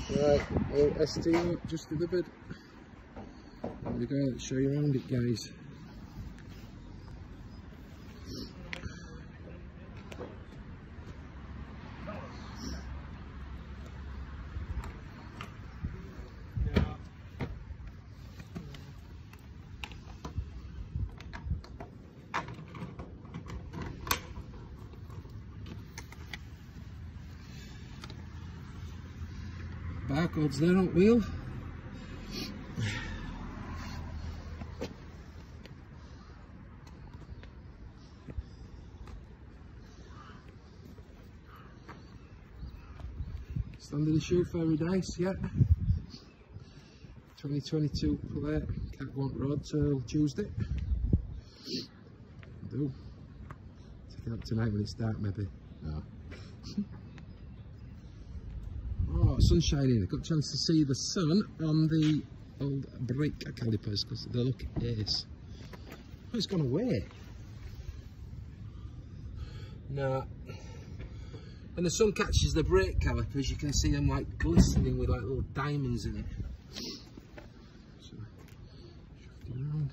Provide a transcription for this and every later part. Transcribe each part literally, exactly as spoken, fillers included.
Right, well, S T just delivered. There we go, let's show you around it, guys. Barcodes there on wheel. Standard issue Fairy Dice, yeah. twenty twenty-two plate, can't want road till Tuesday. Do. Take it up tonight when it's dark, maybe. No. Oh, sun's shining. I got a chance to see the sun on the old brake calipers because they look ace. Oh, it's gone away. No. When the sun catches the brake calipers, you can see them like glistening with like little diamonds in it. So, shift it around.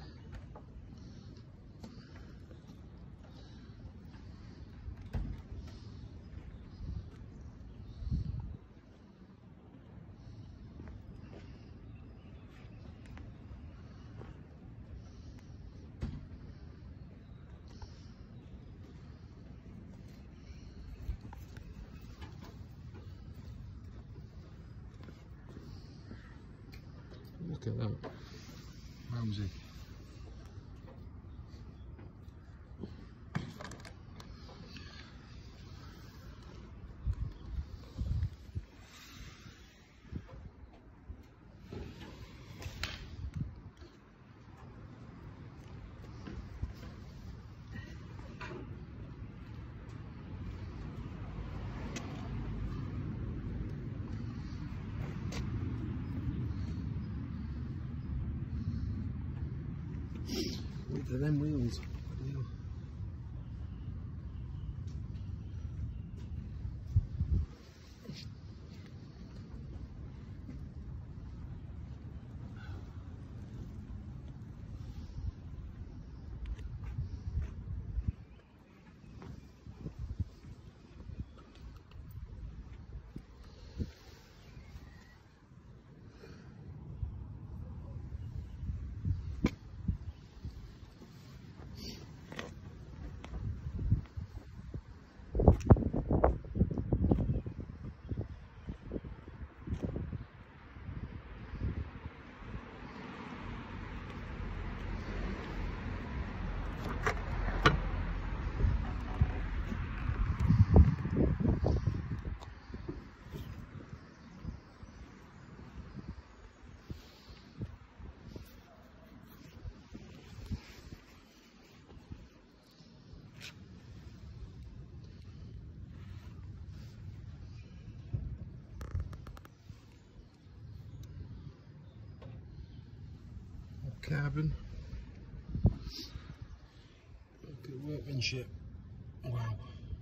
Look at that, Ramsey. Look at them wheels. Yeah. Carbon. Look at workmanship. Wow.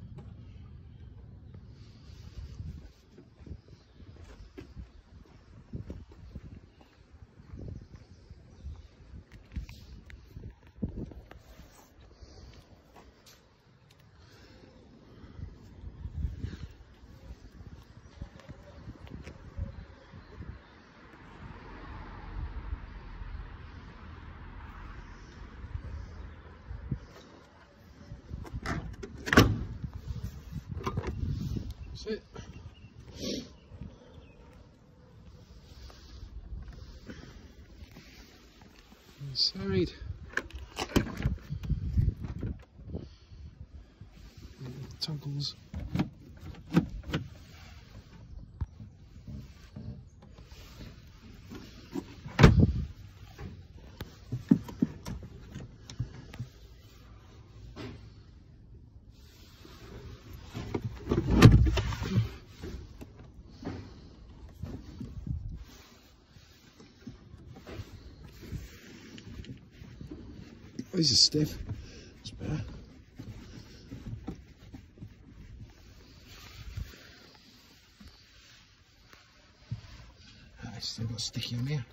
That's it. Inside. Toggles. These are stiff. It's better. Still got sticky on here.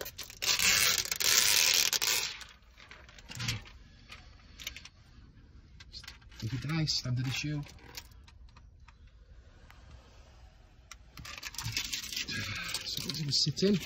Baby dice, standard issue. So what's it sit in?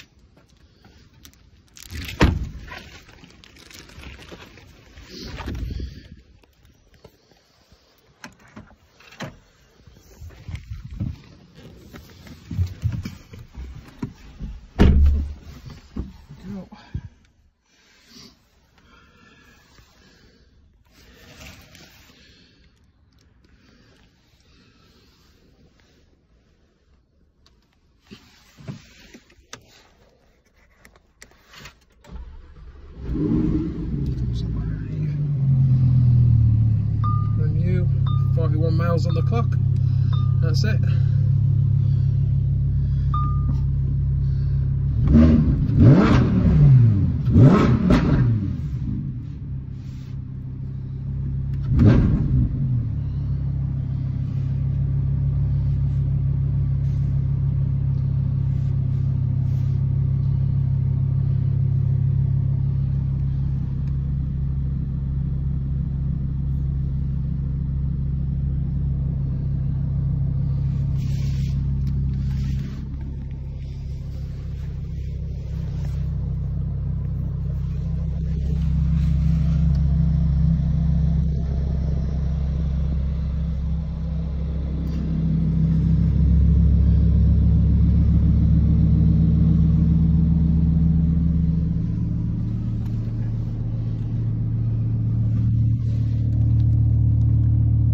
forty-one miles on the clock. That's it.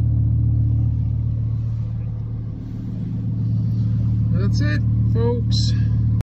That's it, folks.